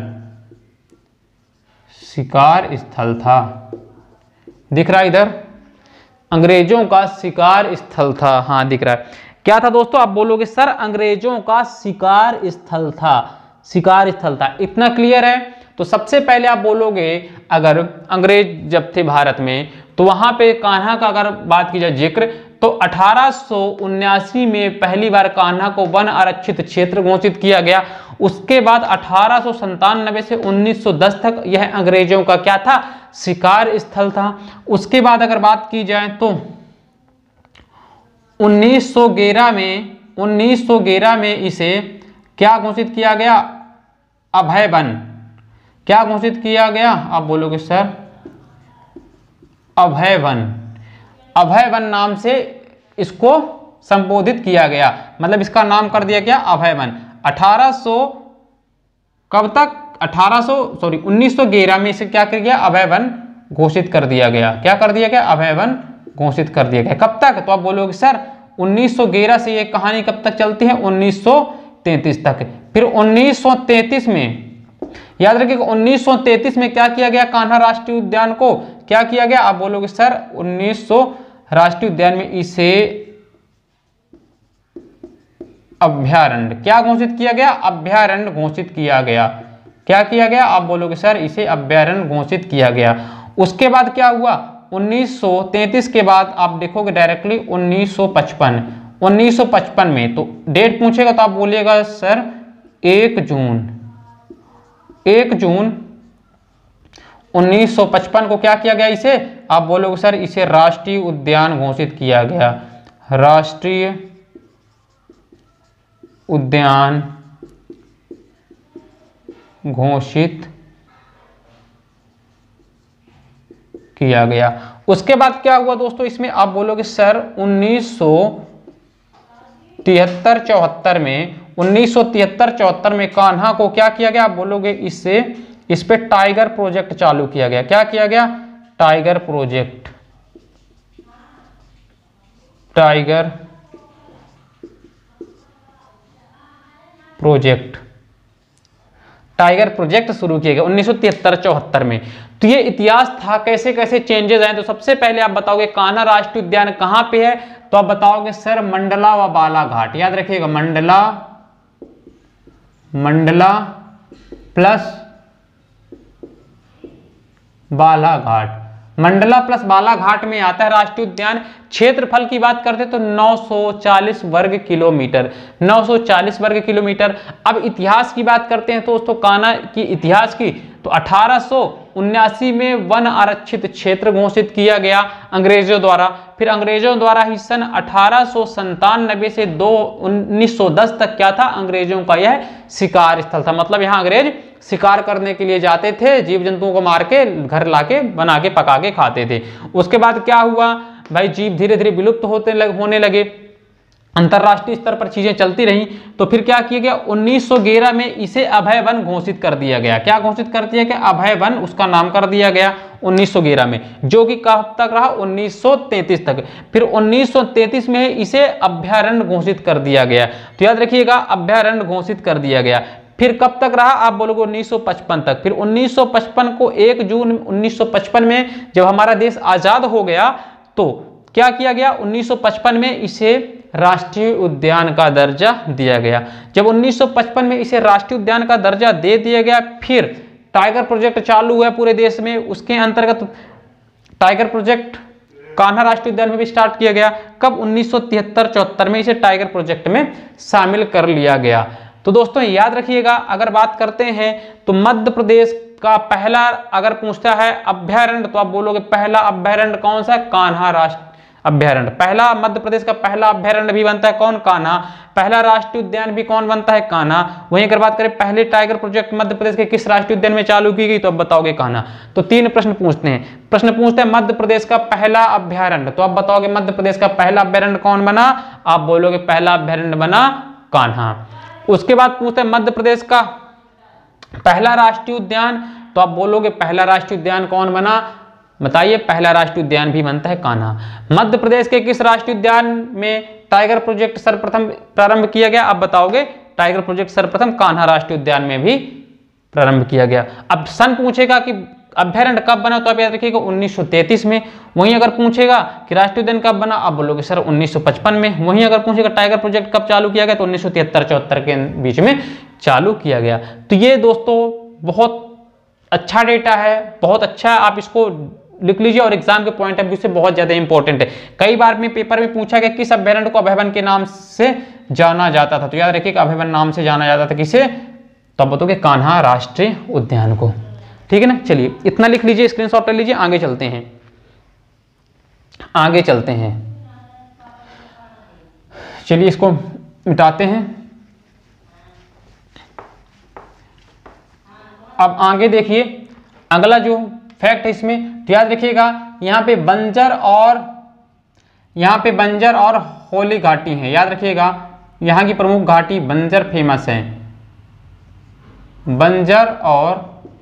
शिकार स्थल था। दिख रहा है इधर? अंग्रेजों का शिकार स्थल था। हाँ दिख रहा है। क्या था दोस्तों? आप बोलोगे सर अंग्रेजों का शिकार स्थल था, शिकार स्थल था। इतना क्लियर है? तो सबसे पहले आप बोलोगे अगर अंग्रेज जब थे भारत में तो वहां पे कान्हा का अगर बात की जाए जिक्र, तो अठारह सौ उन्यासी में पहली बार कान्हा को वन आरक्षित क्षेत्र घोषित किया गया। उसके बाद अठारह सौ संतानबे से उन्नीस सौ दस तक यह अंग्रेजों का क्या था? शिकार स्थल था। उसके बाद अगर बात की जाए तो उन्नीस सौ ग्यारह में उन्नीस सौ ग्यारह में इसे क्या घोषित किया गया? अभय वन। क्या घोषित किया गया? आप बोलोगे सर अभय वन। अभय वन नाम से इसको संबोधित किया गया, मतलब इसका नाम कर दिया गया अभय वन। अठारह सौ कब तक? अठारह सौ सॉरी उन्नीस सौ ग्यारह में इसे क्या कर गया? अभय वन घोषित कर दिया गया। क्या कर दिया गया? अभय वन घोषित कर दिया गया। कब तक? तो आप बोलोगे सर उन्नीस सौ ग्यारह से ये कहानी कब तक चलती है? उन्नीस सौ तैंतीस तक। फिर उन्नीस सौ तैंतीस में याद रखिएगा उन्नीस सौ तैंतीस में क्या किया गया? कान्हा राष्ट्रीय उद्यान को क्या किया गया? आप बोलोगे सर उन्नीस सौ राष्ट्रीय उद्यान में इसे अभयारण्य क्या घोषित किया गया? अभयारण्य घोषित किया गया। क्या किया गया? आप बोलोगे सर इसे अभयारण्य घोषित किया गया। उसके बाद क्या हुआ? उन्नीस सौ तैंतीस के बाद आप देखोगे डायरेक्टली उन्नीस सौ पचपन उन्नीस सौ पचपन में तो डेट पूछेगा तो आप बोलिएगा सर एक जून एक जून उन्नीस सौ पचपन को क्या किया गया? इसे आप बोलोगे सर इसे राष्ट्रीय उद्यान घोषित किया गया। राष्ट्रीय उद्यान घोषित किया गया। उसके बाद क्या हुआ दोस्तों? इसमें आप बोलोगे सर उन्नीस सौ तिहत्तर चौहत्तर में उन्नीस सौ तिहत्तर चौहत्तर में कान्हा को क्या किया गया? आप बोलोगे इससे इस पे टाइगर प्रोजेक्ट चालू किया गया। क्या किया गया? Tiger project tiger project tiger project शुरू किया गया उन्नीस सौ तिहत्तर चौहत्तर में। तो ये इतिहास था, कैसे कैसे चेंजेस आए। तो सबसे पहले आप बताओगे कान्हा राष्ट्रीय उद्यान कहां पे है? तो आप बताओगे सर मंडला व बालाघाट। याद रखिएगा मंडला मंडला प्लस बालाघाट। मंडला प्लस बालाघाट में आता है राष्ट्रीय उद्यान। क्षेत्रफल की बात करते तो नौ सौ चालीस वर्ग किलोमीटर नौ सौ चालीस वर्ग किलोमीटर। अब इतिहास की बात करते हैं तो दोस्तों कान्हा की इतिहास की तो अठारह सौ उन्यासी में वन आरक्षित क्षेत्र घोषित किया गया अंग्रेजों द्वारा। फिर अंग्रेजों द्वारा ही सन अठारह सौ संतानबे से दो उन्नीस सौ दस तक क्या था? अंग्रेजों का यह शिकार स्थल था। मतलब यहाँ अंग्रेज शिकार करने के लिए जाते थे, जीव जंतुओं को मार के घर लाके बना के पका के खाते थे। उसके बाद क्या हुआ भाई? जीव धीरे धीरे विलुप्त होते लग, होने लगे। अंतरराष्ट्रीय स्तर पर चीजें चलती रही तो फिर क्या किया गया, उन्नीस सौ ग्यारह में इसे अभय वन घोषित कर दिया गया। क्या घोषित कर दिया गया, अभय वन उसका नाम कर दिया गया उन्नीस सौ ग्यारह में, जो कि कब तक रहा, उन्नीस सौ तैंतीस तक। फिर उन्नीस सौ तैंतीस में इसे अभयारण्य घोषित कर दिया गया। तो याद रखिएगा अभयारण्य घोषित कर दिया गया। फिर कब तक रहा, आप बोलोगे उन्नीस सौ पचपन तक। फिर उन्नीस सौ पचपन को एक जून उन्नीस सौ पचपन में जब हमारा देश आजाद हो गया तो क्या किया गया, उन्नीस सौ पचपन में इसे राष्ट्रीय उद्यान का दर्जा दिया गया। जब उन्नीस सौ पचपन में इसे राष्ट्रीय उद्यान का दर्जा दे दिया गया, फिर टाइगर प्रोजेक्ट चालू हुआ पूरे देश में। उसके अंतर्गत टाइगर प्रोजेक्ट कान्हा राष्ट्रीय उद्यान में भी स्टार्ट किया गया। कब, उन्नीस सौ तिहत्तर चौहत्तर में इसे टाइगर प्रोजेक्ट में शामिल कर लिया गया। तो दोस्तों याद रखिएगा, अगर बात करते हैं तो मध्य प्रदेश का पहला अगर पूछता है अभयारण्य तो आप बोलोगे पहला अभयारण्य कौन सा है, कान्हा राष्ट्रीय अभयारण्य। पहला मध्य प्रदेश का पहला अभयारण्य भी बनता है कौन, कान्हा। पहला राष्ट्रीय उद्यान भी कौन बनता है, कान्हा। वहीं अगर बात करें पहले टाइगर प्रोजेक्ट मध्य प्रदेश के किस राष्ट्रीय उद्यान में चालू की गई तो अब बताओगे कान्हा। तो तीन प्रश्न पूछते हैं। प्रश्न पूछते हैं मध्य प्रदेश का पहला अभयारण्य, तो आप बताओगे मध्य प्रदेश का पहला अभयारण्य कौन बना, आप बोलोगे पहला अभयारण्य बना कान्हा। उसके बाद पूछते हैं मध्य प्रदेश का पहला राष्ट्रीय उद्यान, तो आप बोलोगे पहला राष्ट्रीय उद्यान कौन बना, बताइए, पहला राष्ट्रीय उद्यान भी बनता है कान्हा। मध्य प्रदेश के किस राष्ट्रीय उद्यान में टाइगर प्रोजेक्ट सर्वप्रथम प्रारंभ किया गया, आप बताओगे टाइगर प्रोजेक्ट सर्वप्रथम कान्हा राष्ट्रीय उद्यान में भी प्रारंभ किया गया। अब सन पूछेगा कि अभयारण्य कब बना, तो आप याद रखिएगा उन्नीस सौ तैंतीस में। वहीं अगर पूछेगा कि राष्ट्रीय उद्यान कब बना, आप बोलोगे सर उन्नीस सौ पचपन में। वहीं अगर पूछेगा टाइगर प्रोजेक्ट कब चालू किया गया, तो उन्नीस सौ तिहत्तर चौहत्तर के बीच में चालू किया गया। तो ये दोस्तों बहुत अच्छा डेटा है, बहुत अच्छा है, आप इसको लिख लीजिए और एग्जाम के पॉइंट ऑफ व्यू से बहुत ज्यादा इंपॉर्टेंट है। कई बार में पेपर में पूछा गया किस अभयारण्य को अभय वन के नाम से जाना जाता था, तो याद रखिएगा अभय वन नाम से जाना जाता था किसे, तो आप बताओगे कान्हा राष्ट्रीय उद्यान को। ठीक है ना, चलिए इतना लिख लीजिए, स्क्रीनशॉट ले लीजिए, आगे चलते हैं आगे चलते हैं चलिए इसको मिटाते हैं। अब आगे देखिए अगला जो फैक्ट है इसमें, तो याद रखिएगा यहाँ पे बंजर और यहाँ पे बंजर और होली घाटी है। याद रखिएगा यहाँ की प्रमुख घाटी बंजर फेमस है, बंजर और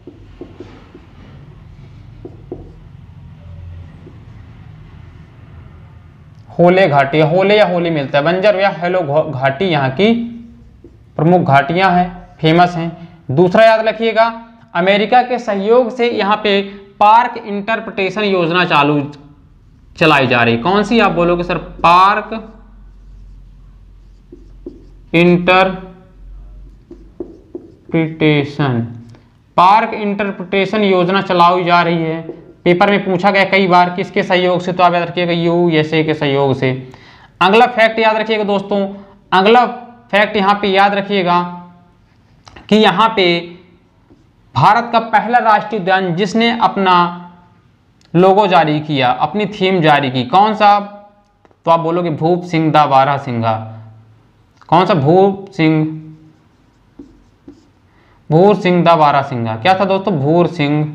होले घाटी, होले या होली मिलता है, बंजर या हेलो घाटी यहाँ की प्रमुख घाटियां हैं, फेमस हैं। दूसरा याद रखिएगा अमेरिका के सहयोग से यहाँ पे पार्क इंटरप्रिटेशन योजना चालू चलाई जा रही, कौन सी, आप बोलोगे sir park interpretation, park interpretation योजना चलाई जा रही है। पेपर में पूछा गया कई बार किसके सहयोग से, तो आप याद रखिएगा यूएसए के सहयोग से। अगला फैक्ट याद रखिएगा दोस्तों, अगला फैक्ट यहाँ पे याद रखिएगा कि यहाँ पे भारत का पहला राष्ट्रीय उद्यान जिसने अपना लोगो जारी किया, अपनी थीम जारी की, कौन सा, तो आप बोलोगे भूप सिंह दा बारहसिंगा। कौन सा, भूप सिंह भूर सिंह दा बारहसिंगा। क्या था दोस्तों, भूर सिंह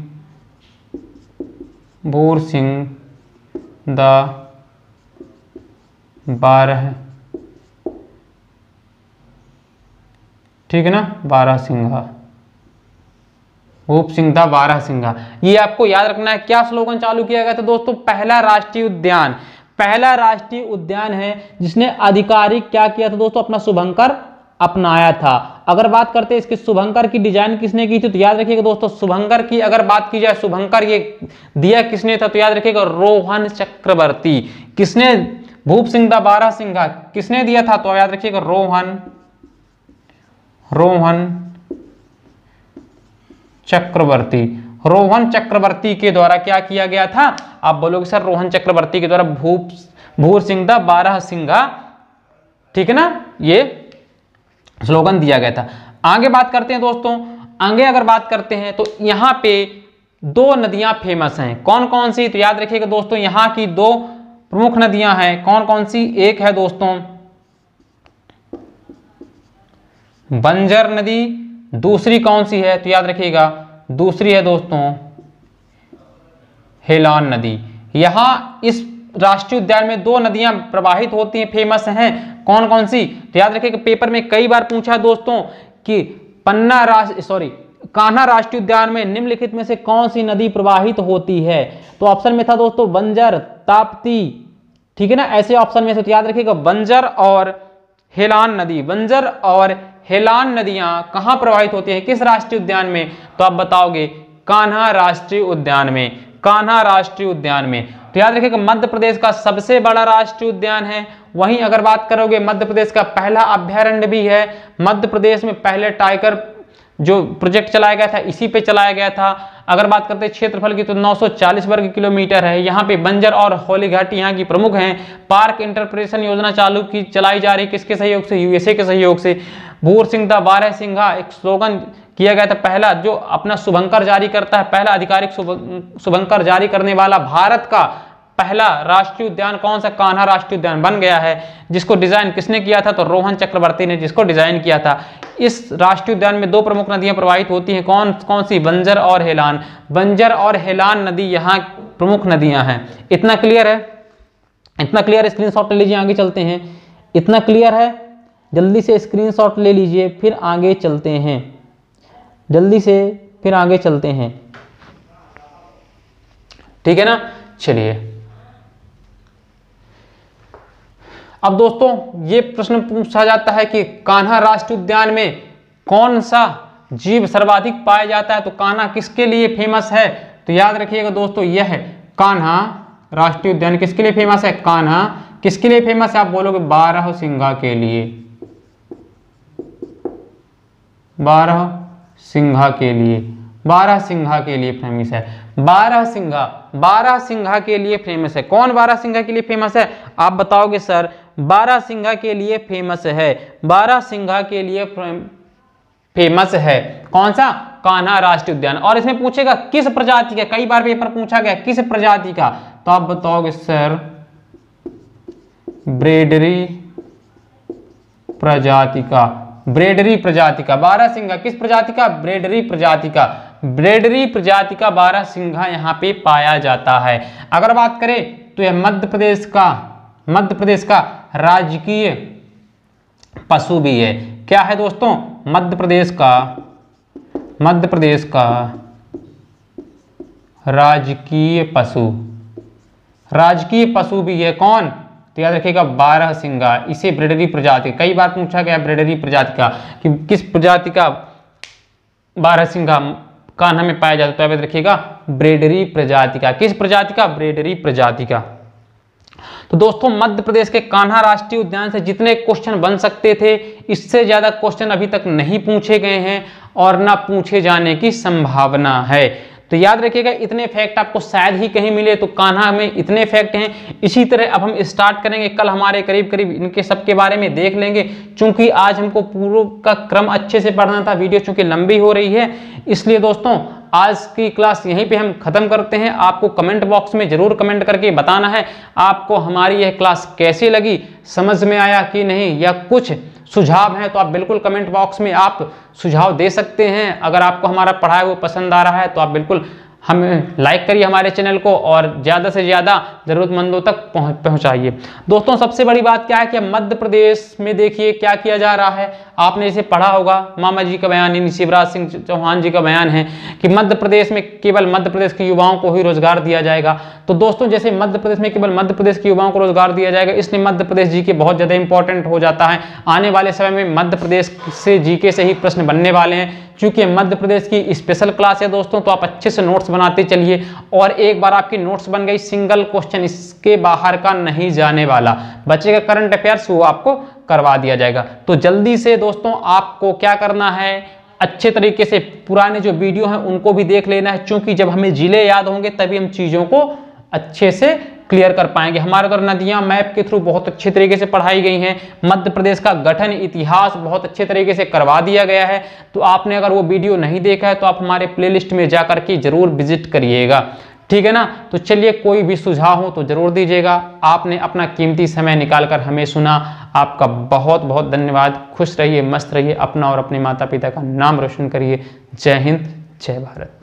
भूर सिंह दा बारह, ठीक है ना, बारहसिंगा, भूप सिंह दा बारहसिंगा। ये आपको याद रखना है। क्या स्लोगन चालू किया गया था दोस्तों, पहला राष्ट्रीय उद्यान, पहला राष्ट्रीय उद्यान है जिसने आधिकारिक क्या किया था दोस्तों, अपना शुभंकर अपनाया था। अगर बात करते हैं इसके शुभंकर की डिजाइन किसने की थी, तो याद रखिएगा दोस्तों शुभंकर की अगर बात की जाए, शुभंकर ये दिया किसने था, तो याद रखिएगा रोहन चक्रवर्ती। किसने, भूप सिंह दा बारहसिंगा किसने दिया था, तो याद रखिएगा रोहन रोहन चक्रवर्ती। रोहन चक्रवर्ती के द्वारा क्या किया गया था, आप बोलोगे सर रोहन चक्रवर्ती के द्वारा भूप भूर सिंह दा बारहसिंगा, ठीक है ना, ये स्लोगन दिया गया था। आगे बात करते हैं दोस्तों, आगे अगर बात करते हैं तो यहाँ पे दो नदियां फेमस हैं, कौन कौन सी, तो याद रखिएगा दोस्तों यहाँ की दो प्रमुख नदियां हैं, कौन कौन सी, एक है दोस्तों बंजर नदी, दूसरी कौन सी है, तो याद रखिएगा दूसरी है दोस्तों हेलान नदी। यहाँ इस राष्ट्रीय उद्यान में दो नदियां प्रवाहित होती हैं, फेमस हैं, कौन कौन सी? तो याद रखिए कि पेपर में कई बार पूछा दोस्तों कि पन्ना राष्ट्र सॉरी कान्हा राष्ट्रीय उद्यान में निम्नलिखित में से कौन सी नदी प्रवाहित होती है? तो ऑप्शन में था दोस्तों बंजर, ताप्ती, ठीक है ना, ऐसे ऑप्शन में से। तो याद रखिएगा बंजर और हेलान नदी, बंजर और हेलान नदियां कहां प्रवाहित होती हैं, किस राष्ट्रीय उद्यान में? तो आप बताओगे कान्हा राष्ट्रीय उद्यान में, कान्हा राष्ट्रीय उद्यान में। तो याद रखिएगा मध्य प्रदेश का सबसे बड़ा राष्ट्रीय उद्यान है। वहीं अगर बात करोगे मध्य प्रदेश का पहला अभ्यारण्य भी है। मध्य प्रदेश में पहले टाइगर जो प्रोजेक्ट चलाया गया था इसी पे चलाया गया था। अगर बात करते हैं क्षेत्रफल की तो नौ सौ चालीस वर्ग किलोमीटर है। यहाँ पे बंजर और होली घाटी यहाँ की प्रमुख हैं। पार्क इंटरप्रिटेशन योजना चालू की चलाई जा रही है, किसके सहयोग से? यूएसए के सहयोग से। भूर सिंह बारह सिंघा एक स्लोगन किया गया था, पहला जो अपना शुभंकर जारी करता है, पहला आधिकारिक शुभंकर जारी करने वाला भारत का पहला राष्ट्रीय उद्यान कौन सा? कान्हा राष्ट्रीय उद्यान बन गया है। जिसको डिजाइन किसने किया था? तो रोहन चक्रवर्ती ने जिसको डिजाइन किया था। इस राष्ट्रीय उद्यान में दो प्रमुख नदियां प्रवाहित होती हैं, कौन कौन सी? बंजर और हेलान। बंजर और हेलान नदी यहाँ प्रमुख नदियां हैं। इतना क्लियर है? इतना क्लियर, स्क्रीनशॉट ले लीजिए, आगे चलते हैं। इतना क्लियर है? जल्दी से स्क्रीनशॉट ले लीजिए, फिर आगे चलते हैं, जल्दी से फिर आगे चलते हैं, ठीक है ना। चलिए अब दोस्तों ये प्रश्न पूछा जाता है कि कान्हा राष्ट्रीय उद्यान में कौन सा जीव सर्वाधिक पाया जाता है? तो कान्हा किसके लिए फेमस है? तो याद रखिएगा दोस्तों यह कान्हा राष्ट्रीय उद्यान किसके लिए फेमस है? कान्हा किसके लिए फेमस है? आप बोलोगे बारह सिंघा के लिए, बारह सिंघा के लिए, बारह सिंघा के लिए फेमस है। बारह सिंघा, बारह सिंघा के लिए फेमस है। कौन बारह सिंघा के लिए फेमस है? आप बताओगे सर बारह सिंघा के लिए फेमस है, बारह सिंघा के लिए फेमस है कौन सा? कान्हा राष्ट्रीय उद्यान। और इसमें पूछेगा किस प्रजाति का, कई बार पेपर पूछा गया किस प्रजाति का, तो आप बताओगे सर ब्रेडरी प्रजाति का, ब्रेडरी प्रजाति का। बारह सिंघा किस प्रजाति का? ब्रेडरी प्रजाति का। ब्रेडरी प्रजाति का बारह सिंघा यहाँ पे पाया जाता है। अगर बात करें तो यह मध्य प्रदेश का, मध्य प्रदेश का राजकीय पशु भी है। क्या है दोस्तों? मध्य प्रदेश का, मध्य प्रदेश का राजकीय पशु, राजकीय पशु भी है। कौन? तो याद रखिएगा बारह सिंघा। इसे ब्रेडरी प्रजाति, कई बार पूछा गया ब्रेडरी प्रजाति का कि किस प्रजाति का बारह सिंघा कान्हा में पाया जाता है, तो याद रखिएगा ब्रेडरी प्रजाति का। किस प्रजाति का? ब्रेडरी प्रजाति का। तो दोस्तों मध्य प्रदेश के कान्हा राष्ट्रीय उद्यान से जितने क्वेश्चन बन सकते थे इससे ज्यादा क्वेश्चन अभी तक नहीं पूछे गए हैं और ना पूछे जाने की संभावना है। तो याद रखिएगा इतने फैक्ट आपको शायद ही कहीं मिले, तो कान्हा में इतने फैक्ट हैं। इसी तरह अब हम स्टार्ट करेंगे, कल हमारे करीब करीब इनके सबके बारे में देख लेंगे। चूंकि आज हमको पूर्व का क्रम अच्छे से पढ़ना था, वीडियो चूंकि लंबी हो रही है, इसलिए दोस्तों आज की क्लास यहीं पे हम खत्म करते हैं। आपको कमेंट बॉक्स में जरूर कमेंट करके बताना है आपको हमारी यह क्लास कैसी लगी, समझ में आया कि नहीं, या कुछ सुझाव हैं तो आप बिल्कुल कमेंट बॉक्स में आप सुझाव दे सकते हैं। अगर आपको हमारा पढ़ाया हुआ पसंद आ रहा है तो आप बिल्कुल हमें लाइक करिए हमारे चैनल को और ज़्यादा से ज़्यादा ज़रूरतमंदों तक पहुंचाइए। दोस्तों सबसे बड़ी बात क्या है कि मध्य प्रदेश में देखिए क्या किया जा रहा है। आपने इसे पढ़ा होगा, मामा जी का बयान यानी शिवराज सिंह चौहान जी का बयान है कि मध्य प्रदेश में केवल मध्य प्रदेश के युवाओं को ही रोजगार दिया जाएगा। तो दोस्तों जैसे मध्य प्रदेश में केवल मध्य प्रदेश के युवाओं को रोजगार दिया जाएगा, इसलिए मध्य प्रदेश जी के बहुत ज़्यादा इंपॉर्टेंट हो जाता है। आने वाले समय में मध्य प्रदेश से जीके से ही प्रश्न बनने वाले हैं। चूंकि मध्य प्रदेश की स्पेशल क्लास है दोस्तों, तो आप अच्छे से नोट्स बनाते चलिए और एक बार आपकी नोट्स बन गई, सिंगल क्वेश्चन इसके बाहर का नहीं जाने वाला, बचेगा करंट अफेयर्स वो आपको करवा दिया जाएगा। तो जल्दी से दोस्तों आपको क्या करना है, अच्छे तरीके से पुराने जो वीडियो हैं उनको भी देख लेना है, क्योंकि जब हमें जिले याद होंगे तभी हम चीज़ों को अच्छे से क्लियर कर पाएंगे। हमारे उधर नदियां मैप के थ्रू बहुत अच्छे तरीके से पढ़ाई गई हैं। मध्य प्रदेश का गठन इतिहास बहुत अच्छे तरीके से करवा दिया गया है। तो आपने अगर वो वीडियो नहीं देखा है तो आप हमारे प्लेलिस्ट में जाकर के जरूर विजिट करिएगा, ठीक है ना। तो चलिए कोई भी सुझाव हो तो जरूर दीजिएगा। आपने अपना कीमती समय निकालकर हमें सुना, आपका बहुत बहुत धन्यवाद। खुश रहिए, मस्त रहिए, अपना और अपने माता पिता का नाम रोशन करिए। जय हिंद, जय भारत।